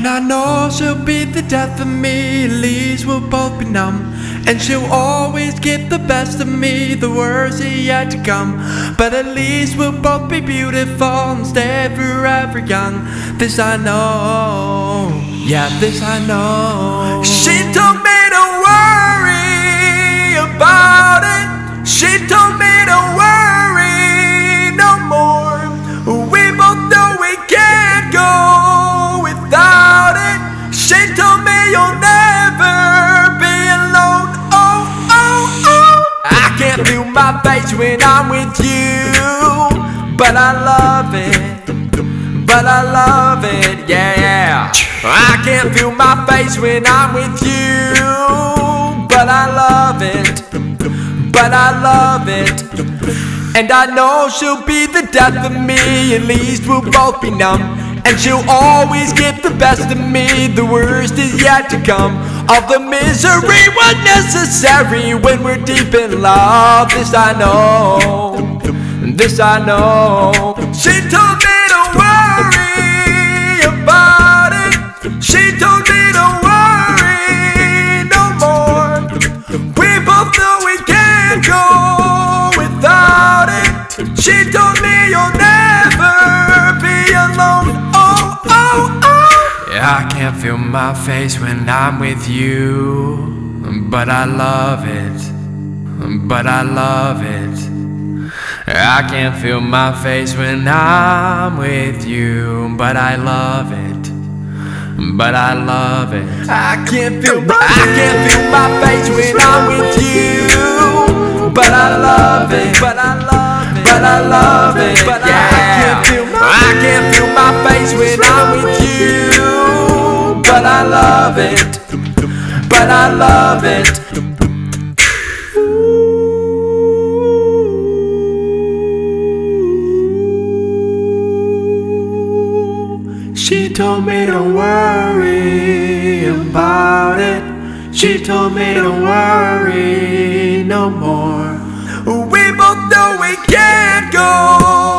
I know she'll be the death of me, at least we'll both be numb. And she'll always get the best of me, the worst is yet to come. But at least we'll both be beautiful and stay forever young. This I know, yeah, this I know. She told me don't worry about it. She told me don't worry no more. We both know we can't go without it. She told me you'll never be alone. Oh, oh, oh. I can't feel my face when I'm with you, but I love it, but I love it, yeah. I can't feel my face when I'm with you, but I love it, but I love it. And I know she'll be the death of me, at least we'll both be numb. And she'll always get the best of me, the worst is yet to come. All the misery was necessary when we're deep in love. This I know, this I know. She told me don't worry about it. She told me don't worry no more. We both know we can't go without it. She told me you'll never be alone. Oh, oh, oh. Yeah, I can't feel my face when I'm with you, but I love it, but I love it. I can't feel my face when I'm with you, but I love it, but I love it. I can't feel my face when I'm with you, but I love it, but I love it, but I love it. But yeah, I can't feel my face when I'm with you, but I love it, but I love it. She told me don't worry about it. She told me don't worry no more. We both know we can't go